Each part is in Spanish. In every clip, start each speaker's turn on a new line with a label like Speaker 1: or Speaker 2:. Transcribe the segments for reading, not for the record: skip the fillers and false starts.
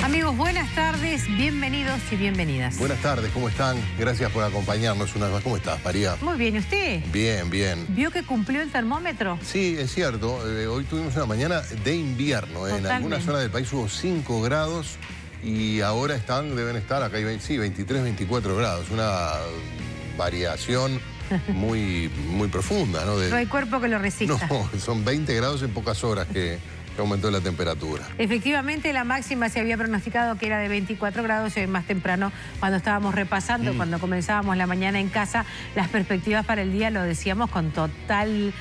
Speaker 1: Amigos, buenas tardes, bienvenidos y bienvenidas.
Speaker 2: Buenas tardes, ¿cómo están? Gracias por acompañarnos una vez más. ¿Cómo estás, María?
Speaker 1: Muy bien, ¿y usted?
Speaker 2: Bien, bien.
Speaker 1: ¿Vio que cumplió el termómetro?
Speaker 2: Sí, es cierto. Hoy tuvimos una mañana de invierno. En algunas zonas del país hubo 5 grados y ahora deben estar acá, sí, 23, 24 grados. Una variación muy profunda, ¿no?
Speaker 1: No hay cuerpo que lo resista.
Speaker 2: No, son 20 grados en pocas horas que aumentó la temperatura.
Speaker 1: Efectivamente, la máxima se había pronosticado que era de 24 grados. Hoy más temprano, cuando estábamos repasando, cuando comenzábamos la mañana en casa, las perspectivas para el día lo decíamos con total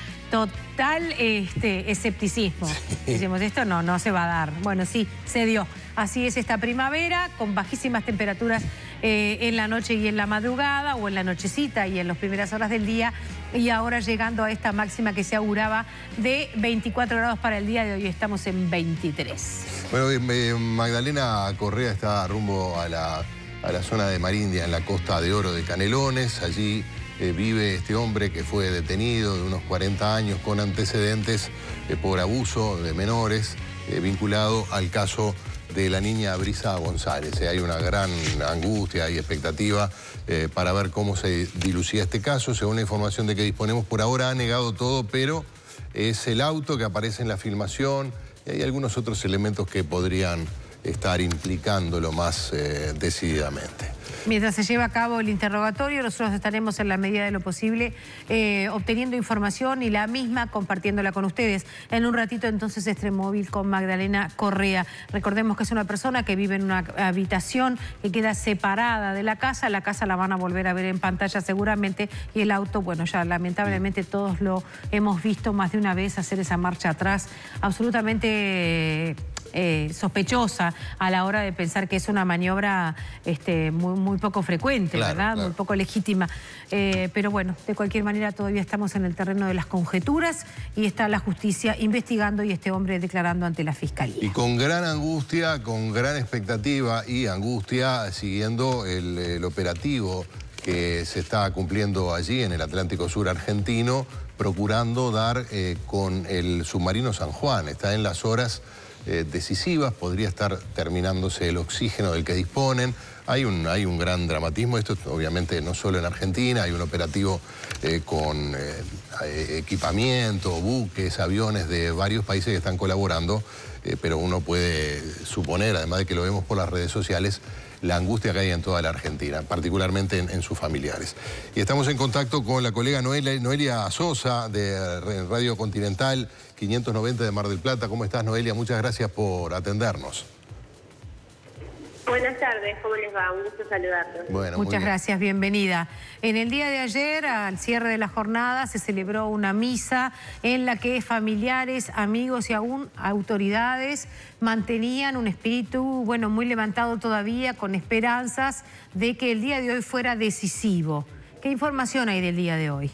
Speaker 1: escepticismo. Sí. Decimos, esto no se va a dar. Bueno, sí, se dio. Así es esta primavera, con bajísimas temperaturas en la noche y en la madrugada, o en la nochecita y en las primeras horas del día, y ahora llegando a esta máxima que se auguraba de 24 grados para el día de hoy. Estamos en 23.
Speaker 2: Bueno, Magdalena Correa está rumbo a la zona de Marindia, en la Costa de Oro de Canelones. Allí vive este hombre que fue detenido, de unos 40 años, con antecedentes por abuso de menores, vinculado al caso de la niña Brisa González. Hay una gran angustia y expectativa para ver cómo se dilucía este caso. Según la información de que disponemos, por ahora ha negado todo, pero es el auto que aparece en la filmación y hay algunos otros elementos que podrían estar implicándolo más decididamente.
Speaker 1: Mientras se lleva a cabo el interrogatorio, nosotros estaremos en la medida de lo posible obteniendo información y la misma compartiéndola con ustedes. En un ratito entonces Extremóvil con Magdalena Correa. Recordemos que es una persona que vive en una habitación que queda separada de la casa. La casa la van a volver a ver en pantalla seguramente, y el auto, bueno, ya lamentablemente todos lo hemos visto más de una vez hacer esa marcha atrás absolutamente sospechosa a la hora de pensar que es una maniobra muy poco frecuente, claro, ¿verdad? Claro. Muy poco legítima. Pero bueno, de cualquier manera todavía estamos en el terreno de las conjeturas y está la justicia investigando y este hombre declarando ante la fiscalía.
Speaker 2: Y con gran angustia, con gran expectativa y angustia, siguiendo el operativo que se está cumpliendo allí en el Atlántico Sur argentino, procurando dar con el submarino San Juan. Está en las horas decisivas, podría estar terminándose el oxígeno del que disponen. Hay un gran dramatismo. Esto obviamente no solo en Argentina, hay un operativo con equipamiento, buques, aviones de varios países que están colaborando, pero uno puede suponer, además de que lo vemos por las redes sociales, la angustia que hay en toda la Argentina, particularmente en sus familiares. Y estamos en contacto con la colega Noelia Sosa, de Radio Continental 590 de Mar del Plata. ¿Cómo estás, Noelia? Muchas gracias por atendernos.
Speaker 3: Buenas tardes, ¿cómo les va? Un gusto saludarlos.
Speaker 1: Bueno, muchas gracias, bienvenida. En el día de ayer, al cierre de la jornada, se celebró una misa en la que familiares, amigos y aún autoridades mantenían un espíritu, bueno, muy levantado todavía, con esperanzas de que el día de hoy fuera decisivo. ¿Qué información hay del día de hoy?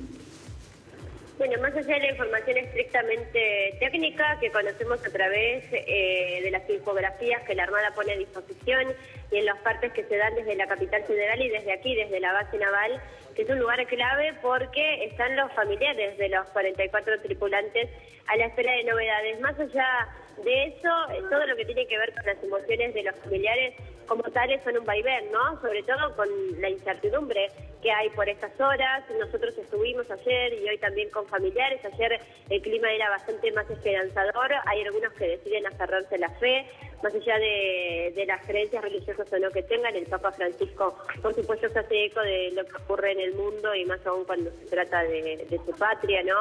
Speaker 3: Bueno, más allá de la información estrictamente técnica que conocemos a través de las infografías que la Armada pone a disposición y en las partes que se dan desde la capital federal y desde aquí, desde la base naval, que es un lugar clave porque están los familiares de los 44 tripulantes a la espera de novedades. Más allá de eso, todo lo que tiene que ver con las emociones de los familiares como tales son un vaivén, ¿no? Sobre todo con la incertidumbre que hay por estas horas. Nosotros estuvimos ayer y hoy también con familiares. Ayer el clima era bastante más esperanzador. Hay algunos que deciden aferrarse a la fe, más allá de las creencias religiosas o no que tengan. El Papa Francisco, por supuesto, se hace eco de lo que ocurre en el mundo y más aún cuando se trata de su patria, ¿no?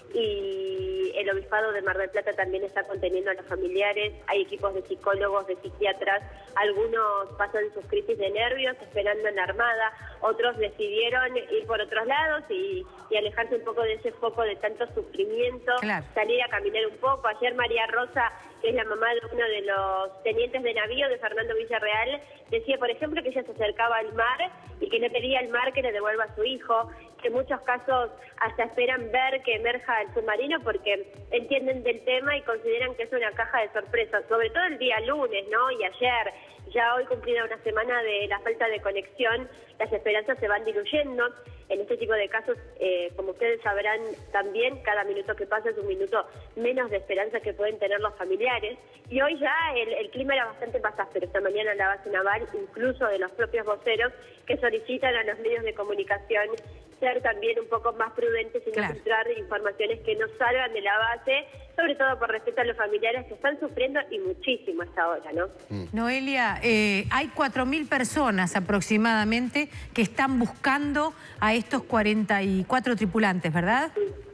Speaker 3: Y el Obispado de Mar del Plata también está conteniendo a los familiares. Hay equipos de psicólogos, de psiquiatras. Algunos pasan sus crisis de nervios esperando en la Armada. Otros decidieron ir por otros lados y alejarse un poco de ese foco de tanto sufrimiento, claro, salir a caminar un poco. Ayer María Rosa, que es la mamá de uno de los tenientes de navío de Fernando Villarreal, decía, por ejemplo, que ella se acercaba al mar y que le pedía al mar que le devuelva a su hijo, que en muchos casos hasta esperan ver que emerja el submarino porque entienden del tema y consideran que es una caja de sorpresas, sobre todo el día lunes, ¿no? Y ayer, ya hoy cumplida una semana de la falta de conexión, las esperanzas se van diluyendo. en este tipo de casos, como ustedes sabrán también, cada minuto que pasa es un minuto menos de esperanza que pueden tener los familiares. Y hoy ya el clima era bastante más áspero. Esta mañana en la base naval, incluso de los propios voceros que solicitan a los medios de comunicación ser también un poco más prudentes y no filtrar informaciones que no salgan de la base, sobre todo por respeto a los familiares que están sufriendo y muchísimo hasta ahora, ¿no?
Speaker 1: Noelia, hay 4.000 personas aproximadamente que están buscando a estos 44 tripulantes, ¿verdad?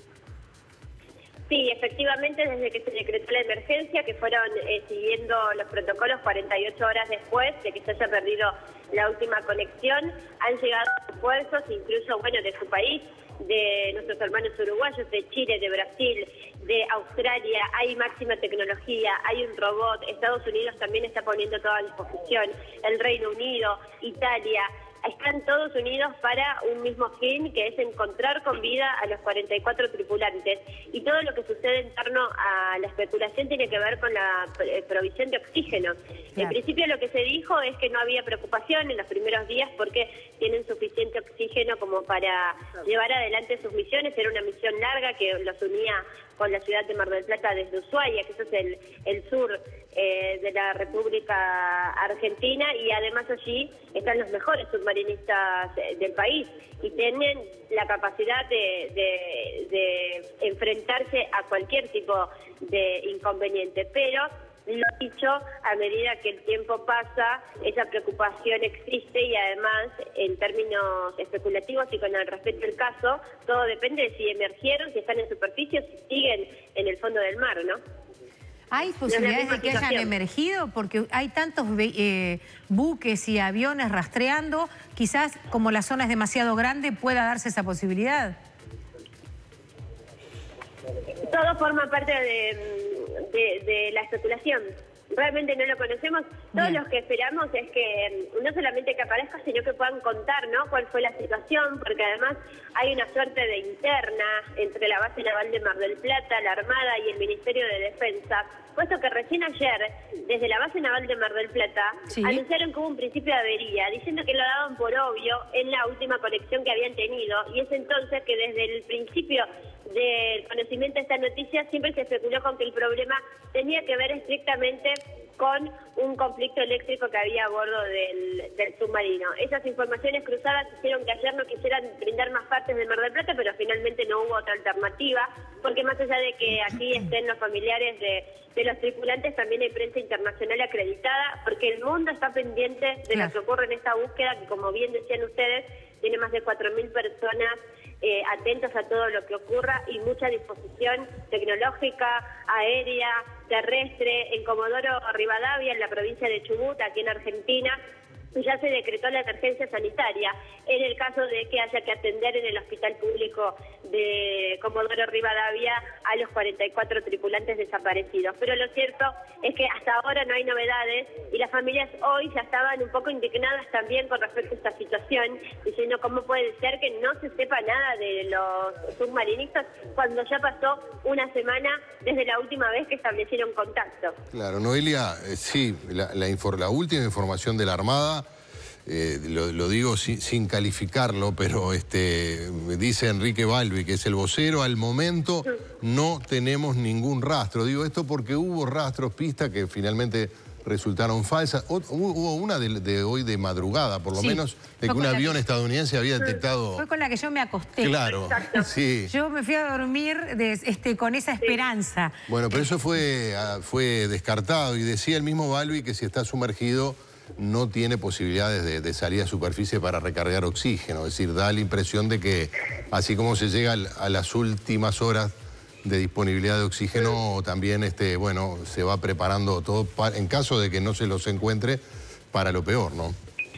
Speaker 3: Sí, efectivamente, desde que se decretó la emergencia, que fueron siguiendo los protocolos 48 horas después de que se haya perdido la última conexión, han llegado refuerzos, incluso, bueno, de su país, de nuestros hermanos uruguayos, de Chile, de Brasil, de Australia. Hay máxima tecnología, hay un robot. Estados Unidos también está poniendo todo a disposición, el Reino Unido, Italia. Están todos unidos para un mismo fin, que es encontrar con vida a los 44 tripulantes. Y todo lo que sucede en torno a la especulación tiene que ver con la provisión de oxígeno. En principio lo que se dijo es que no había preocupación en los primeros días porque tienen suficiente oxígeno como para llevar adelante sus misiones. Era una misión larga que los unía con la ciudad de Mar del Plata desde Ushuaia, que eso es el sur de la República Argentina, y además allí están los mejores submarinistas del país y tienen la capacidad de enfrentarse a cualquier tipo de inconveniente. Pero lo dicho, a medida que el tiempo pasa, esa preocupación existe y además, en términos especulativos y con el respecto al caso, todo depende de si emergieron, si están en superficie o si siguen en el fondo del mar, ¿no?
Speaker 1: ¿Hay posibilidades de que hayan emergido? Porque hay tantos buques y aviones rastreando, quizás como la zona es demasiado grande pueda darse esa posibilidad.
Speaker 3: Todo forma parte de la especulación. Realmente no lo conocemos. Todos los que esperamos es que no solamente que aparezca, sino que puedan contar, ¿no?, cuál fue la situación, porque además hay una suerte de interna entre la base naval de Mar del Plata, la Armada y el Ministerio de Defensa, puesto que recién ayer, desde la base naval de Mar del Plata, anunciaron que hubo un principio de avería, diciendo que lo daban por obvio en la última conexión que habían tenido, y es entonces que desde el principio del conocimiento de esta noticia siempre se especuló con que el problema tenía que ver estrictamente con un conflicto eléctrico que había a bordo del submarino. Esas informaciones cruzadas hicieron que ayer no quisieran brindar más partes de Mar del Plata, pero finalmente no hubo otra alternativa, porque más allá de que aquí estén los familiares de los tripulantes, también hay prensa internacional acreditada, porque el mundo está pendiente de lo que ocurre en esta búsqueda, que como bien decían ustedes, tiene más de 4.000 personas atentos a todo lo que ocurra y mucha disposición tecnológica, aérea, terrestre. En Comodoro Rivadavia, en la provincia de Chubut, aquí en Argentina, ya se decretó la emergencia sanitaria en el caso de que haya que atender en el hospital público de Comodoro Rivadavia a los 44 tripulantes desaparecidos. Pero lo cierto es que hasta ahora no hay novedades y las familias hoy ya estaban un poco indignadas también con respecto a esta situación, diciendo cómo puede ser que no se sepa nada de los submarinistas cuando ya pasó una semana desde la última vez que establecieron contacto.
Speaker 2: Claro, Noelia, sí, la última información de la Armada, lo digo sin calificarlo, pero dice Enrique Balbi, que es el vocero, al momento no tenemos ningún rastro. Digo esto porque hubo rastros, pistas que finalmente resultaron falsas. Hubo una de hoy de madrugada, por lo menos, de que un avión estadounidense había detectado...
Speaker 1: Fue con la que yo me acosté.
Speaker 2: Claro, sí.
Speaker 1: Yo me fui a dormir con esa esperanza.
Speaker 2: Bueno, pero eso fue descartado y decía el mismo Balbi que si está sumergido no tiene posibilidades de salir a superficie para recargar oxígeno. Es decir, da la impresión de que así como se llega a las últimas horas de disponibilidad de oxígeno, también bueno, se va preparando todo en caso de que no se los encuentre para lo peor, ¿no?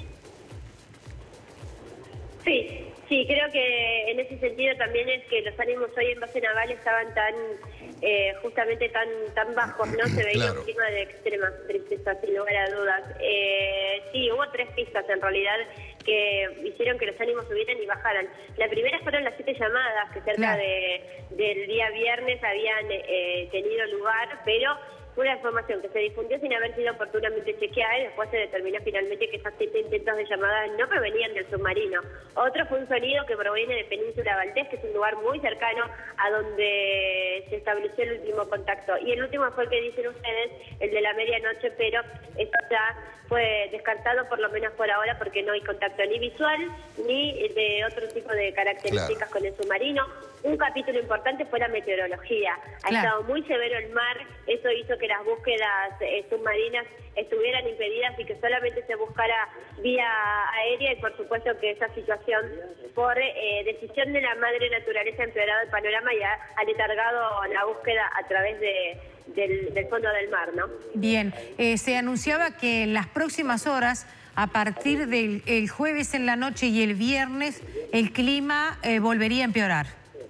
Speaker 3: Sí, creo que en ese sentido también es que los ánimos hoy en base naval estaban justamente tan bajos, ¿no? Se veía un clima de extrema tristeza, sin lugar a dudas. Sí, hubo 3 pistas en realidad que hicieron que los ánimos subieran y bajaran. La primera fueron las 7 llamadas que cerca del día viernes habían tenido lugar, pero una información que se difundió sin haber sido oportunamente chequeada y después se determinó finalmente que esos 7 intentos de llamada no provenían del submarino. Otro fue un sonido que proviene de Península Valdés, que es un lugar muy cercano a donde se estableció el último contacto. Y el último fue el que dicen ustedes, el de la medianoche, pero esto ya fue descartado, por lo menos por ahora, porque no hay contacto ni visual ni de otro tipo de características con el submarino. Un capítulo importante fue la meteorología. Ha estado muy severo el mar, eso hizo que las búsquedas submarinas estuvieran impedidas y que solamente se buscara vía aérea, y por supuesto que esa situación, por decisión de la madre naturaleza, ha empeorado el panorama y ha aletargado la búsqueda a través del fondo del mar, ¿no?
Speaker 1: Bien, se anunciaba que en las próximas horas, a partir del jueves en la noche y el viernes, el clima volvería a empeorar.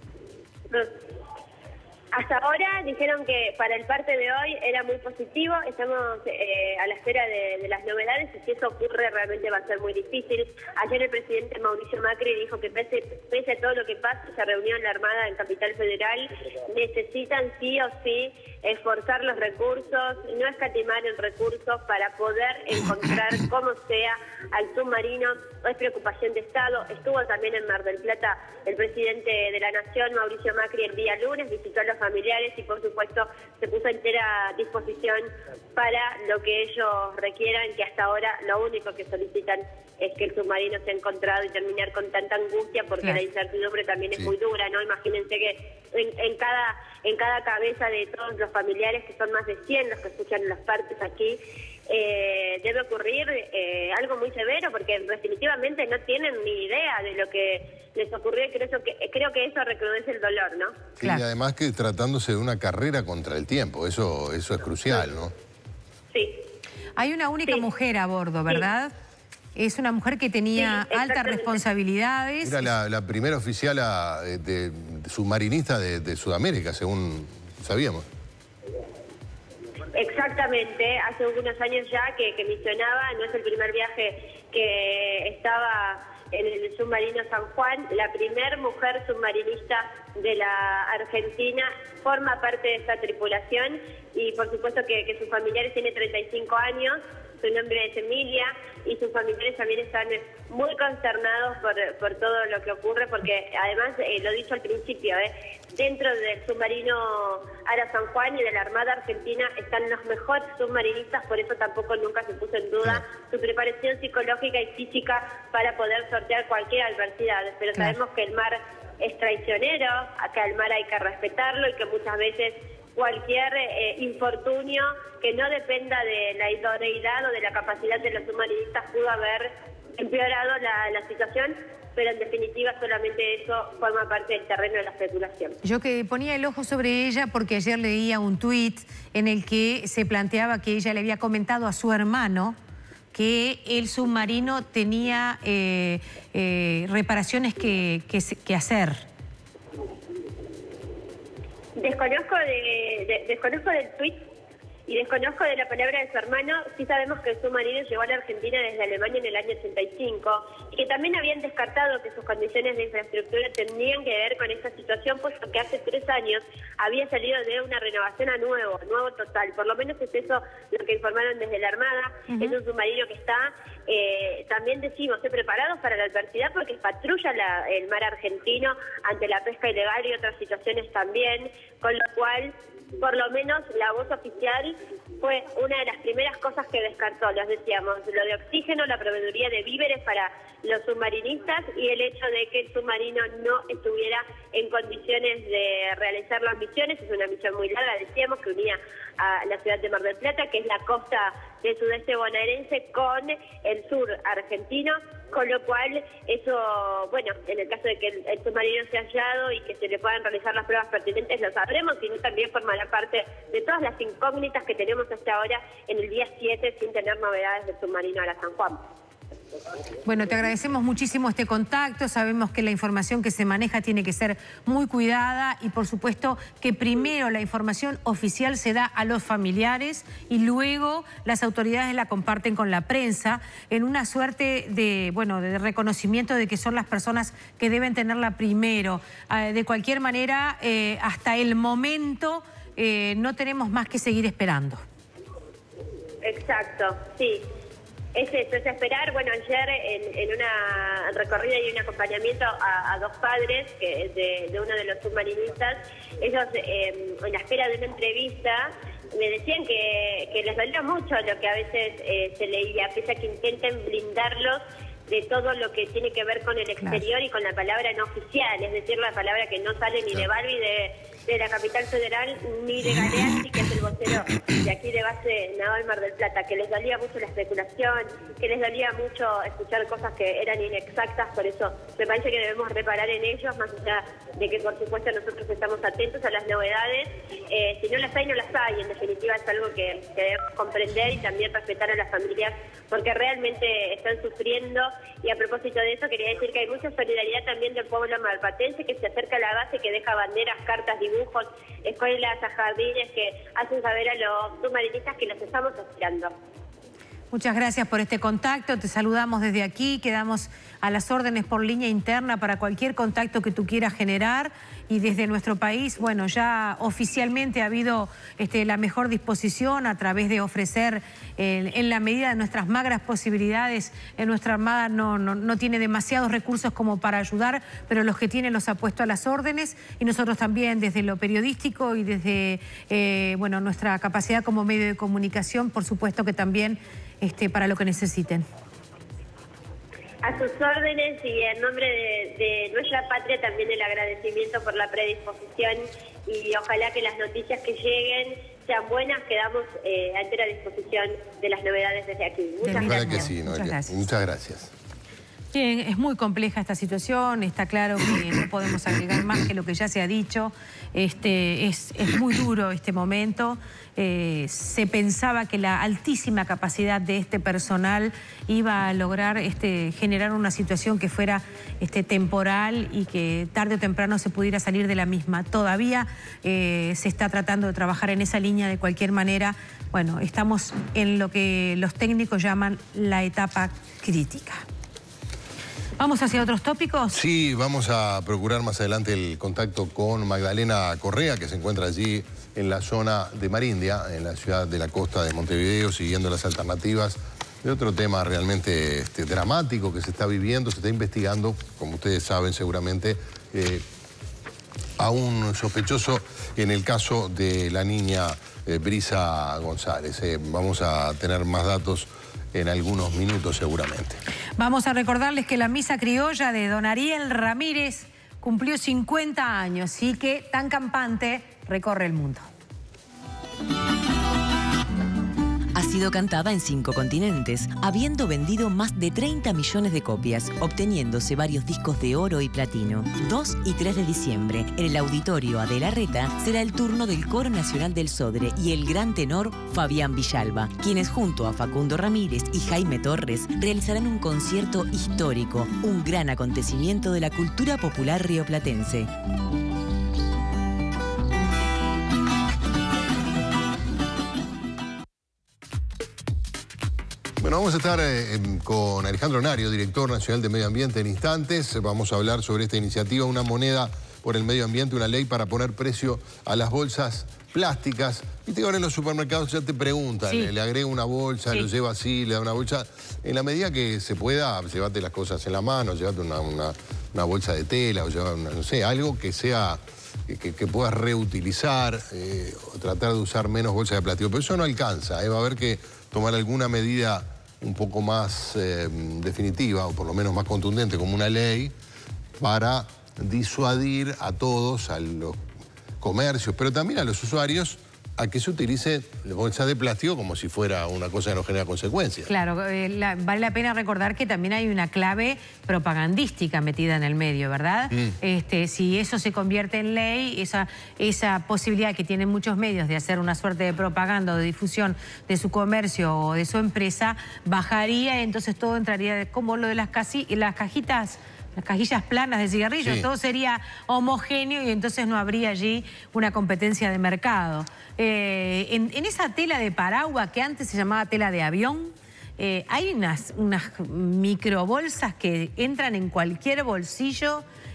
Speaker 3: Hasta ahora dijeron que para el parte de hoy era muy positivo, estamos a la espera de las novedades, y si eso ocurre realmente va a ser muy difícil. Ayer el presidente Mauricio Macri dijo que pese a todo lo que pasa, se reunió en la Armada en Capital Federal, necesitan sí o sí esforzar los recursos, no escatimar en recursos para poder encontrar como sea al submarino. Es preocupación de Estado. Estuvo también en Mar del Plata el presidente de la Nación, Mauricio Macri, el día lunes, visitó a los familiares y por supuesto se puso a entera disposición para lo que ellos requieran, que hasta ahora lo único que solicitan es que el submarino sea encontrado y terminar con tanta angustia, porque la incertidumbre también es muy dura, ¿no? Imagínense que en cada cabeza de todos los familiares, que son más de 100 los que escuchan las partes aquí, debe ocurrir algo muy severo, porque definitivamente no tienen ni idea de lo que les ocurrió, y creo que eso recrudece el dolor, ¿no?
Speaker 2: Sí, y además que tratándose de una carrera contra el tiempo, eso es crucial, ¿no?
Speaker 3: Sí.
Speaker 1: Hay una única mujer a bordo, ¿verdad? Es una mujer que tenía altas responsabilidades.
Speaker 2: Era la primera oficial de submarinista de Sudamérica, según sabíamos.
Speaker 3: Exactamente, hace algunos años ya que misionaba, no es el primer viaje que estaba en el submarino San Juan. La primer mujer submarinista de la Argentina forma parte de esta tripulación, y por supuesto que sus familiares, tiene 35 años, su nombre es Emilia, y sus familiares también están muy consternados por todo lo que ocurre, porque además, lo dicho al principio, dentro del submarino Ara San Juan y de la Armada Argentina están los mejores submarinistas, por eso tampoco nunca se puso en duda su preparación psicológica y física para poder sortear cualquier adversidad. Pero sabemos que el mar es traicionero, acá el mar hay que respetarlo, y que muchas veces cualquier infortunio que no dependa de la idoneidad o de la capacidad de los submarinistas pudo haber empeorado la situación, pero en definitiva solamente eso forma parte del terreno de la especulación.
Speaker 1: Yo que ponía el ojo sobre ella porque ayer leía un tuit en el que se planteaba que ella le había comentado a su hermano que el submarino tenía reparaciones que hacer.
Speaker 3: Desconozco del tuit y desconozco de la palabra de su hermano. Sí sabemos que el submarino llegó a la Argentina desde Alemania en el año 85 y que también habían descartado que sus condiciones de infraestructura tenían que ver con esta situación, puesto que hace 3 años había salido de una renovación a nuevo total. Por lo menos es eso lo que informaron desde la Armada. Es un submarino que está, también decimos, preparados para la adversidad, porque patrulla el mar argentino ante la pesca ilegal y otras situaciones también, con lo cual, por lo menos la voz oficial fue una de las primeras cosas que descartó. Les decíamos, lo de oxígeno, la proveeduría de víveres para los submarinistas y el hecho de que el submarino no estuviera en condiciones de realizar las misiones. Es una misión muy larga, decíamos, que unía a la ciudad de Mar del Plata, que es la costa del sudeste bonaerense, con el sur argentino, con lo cual eso, bueno, en el caso de que el submarino sea hallado y que se le puedan realizar las pruebas pertinentes, lo sabremos, y también formará parte de todas las incógnitas que tenemos hasta ahora en el día 7, sin tener novedades del submarino Ara San Juan.
Speaker 1: Bueno, te agradecemos muchísimo este contacto. Sabemos que la información que se maneja tiene que ser muy cuidada, y por supuesto que primero la información oficial se da a los familiares y luego las autoridades la comparten con la prensa en una suerte de reconocimiento de que son las personas que deben tenerla primero. De cualquier manera, hasta el momento no tenemos más que seguir esperando.
Speaker 3: Exacto, sí. Es eso, es esperar. Bueno, ayer en una recorrida y un acompañamiento a dos padres de uno de los submarinistas, ellos en la espera de una entrevista me decían que les dolía mucho lo que a veces se leía, pese a que intenten blindarlos de todo lo que tiene que ver con el exterior y con la palabra no oficial, es decir, la palabra que no sale ni de Balbi de la capital federal, ni de Galeazzi, que es el vocero de aquí de base naval Mar del Plata, que les dolía mucho la especulación, que les dolía mucho escuchar cosas que eran inexactas. Por eso me parece que debemos reparar en ellos, más allá de que por supuesto nosotros estamos atentos a las novedades. Si no las hay, no las hay. En definitiva es algo que debemos comprender y también respetar a las familias, porque realmente están sufriendo. Y a propósito de eso, quería decir que hay mucha solidaridad también del pueblo malpatense, que se acerca a la base, que deja banderas, cartas, dibujos, escuelas, a jardines, que hacen saber a los submarinistas que los estamos esperando.
Speaker 1: Muchas gracias por este contacto, te saludamos desde aquí, quedamos a las órdenes por línea interna para cualquier contacto que tú quieras generar, y desde nuestro país, bueno, ya oficialmente ha habido la mejor disposición a través de ofrecer en la medida de nuestras magras posibilidades. Nuestra Armada no tiene demasiados recursos como para ayudar, pero los que tiene los ha puesto a las órdenes, y nosotros también desde lo periodístico y desde bueno, nuestra capacidad como medio de comunicación, por supuesto que también para lo que necesiten.
Speaker 3: A sus órdenes, y en nombre de nuestra patria también el agradecimiento por la predisposición, y ojalá que las noticias que lleguen sean buenas. Quedamos a entera disposición de las novedades desde aquí. Muchas gracias.
Speaker 2: Que sí, Noelia. Muchas gracias.
Speaker 1: Bien, es muy compleja esta situación, está claro que no podemos agregar más que lo que ya se ha dicho. Es muy duro este momento. Se pensaba que la altísima capacidad de este personal iba a lograr generar una situación que fuera temporal y que tarde o temprano se pudiera salir de la misma. Todavía se está tratando de trabajar en esa línea de cualquier manera. Bueno, estamos en lo que los técnicos llaman la etapa crítica. ¿Vamos hacia otros tópicos? Sí,
Speaker 2: vamos a procurar más adelante el contacto con Magdalena Correa, que se encuentra allí en la zona de Marindia, en la ciudad de la costa de Montevideo, siguiendo las alternativas de otro tema realmente dramático que se está viviendo, se está investigando, como ustedes saben seguramente, a un sospechoso en el caso de la niña Brisa González. Vamos a tener más datos en algunos minutos seguramente.
Speaker 1: Vamos a recordarles que la misa criolla de don Ariel Ramírez cumplió 50 años y que tan campante recorre el mundo.
Speaker 4: Ha sido cantada en 5 continentes, habiendo vendido más de 30 millones de copias, obteniéndose varios discos de oro y platino. 2 y 3 de diciembre, en el Auditorio Adela Reta, será el turno del Coro Nacional del Sodre y el gran tenor Fabián Villalba, quienes junto a Facundo Ramírez y Jaime Torres realizarán un concierto histórico, un gran acontecimiento de la cultura popular rioplatense.
Speaker 2: Bueno, vamos a estar con Alejandro Nario, director nacional de Medio Ambiente, en instantes. Vamos a hablar sobre esta iniciativa, una moneda por el medio ambiente, una ley para poner precio a las bolsas plásticas. Viste que ahora en los supermercados ya te preguntan, le agrega una bolsa, lo lleva así, le da una bolsa. En la medida que se pueda, llévate las cosas en la mano, llévate una bolsa de tela, o lleva no sé, algo que sea... Que puedas reutilizar o tratar de usar menos bolsas de plástico. Pero eso no alcanza, va a haber que tomar alguna medida un poco más definitiva, o por lo menos más contundente, como una ley, para disuadir a todos, a los comercios, pero también a los usuarios, a que se utilice bolsas de plástico como si fuera una cosa que no genera consecuencias.
Speaker 1: Claro, vale la pena recordar que también hay una clave propagandística metida en el medio, ¿verdad? Si eso se convierte en ley, esa posibilidad que tienen muchos medios de hacer una suerte de propaganda o de difusión de su comercio o de su empresa, bajaría, y entonces todo entraría como lo de las cajitas, las cajillas planas de cigarrillos, todo sería homogéneo y entonces no habría allí una competencia de mercado. En esa tela de paraguas que antes se llamaba tela de avión, hay unas microbolsas que entran en cualquier bolsillo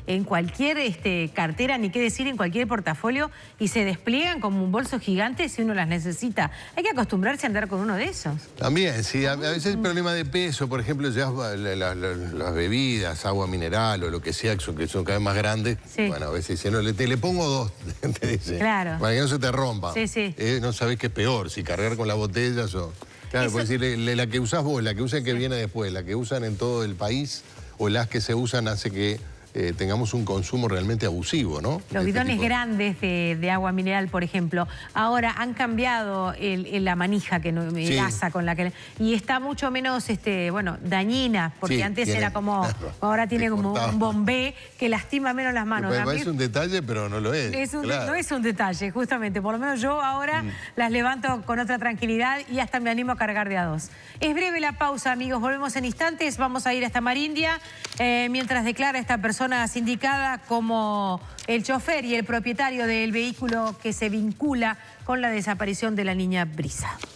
Speaker 1: en cualquier cartera, ni qué decir en cualquier portafolio, y se despliegan como un bolso gigante si uno las necesita. Hay que acostumbrarse a andar con uno de esos. También,
Speaker 2: sí, a veces el problema de peso, por ejemplo, llevas las bebidas, agua mineral o lo que sea, que son cada vez más grandes. Sí. Bueno, a veces dicen, no, le pongo 2, te dice. Claro. Para que no se te rompa.
Speaker 1: Sí, sí.
Speaker 2: No sabés qué es peor, si cargar con las botellas o... Claro, por decir, la que usás vos, la que usa el que viene después, la que usan en todo el país o las que se usan hace que tengamos un consumo realmente abusivo, ¿no?
Speaker 1: Los bidones grandes de agua mineral, por ejemplo, ahora han cambiado la manija gasa con la que... Y está mucho menos, bueno, dañina, porque antes era como... Ahora tiene como un bombé que lastima menos las manos.
Speaker 2: Es un detalle, pero no lo es.
Speaker 1: No es un detalle, justamente. Por lo menos yo ahora las levanto con otra tranquilidad y hasta me animo a cargar de a 2. Es breve la pausa, amigos. Volvemos en instantes. Vamos a ir hasta Marindia mientras declara esta persona sindicada como el chofer y el propietario del vehículo que se vincula con la desaparición de la niña Brisa.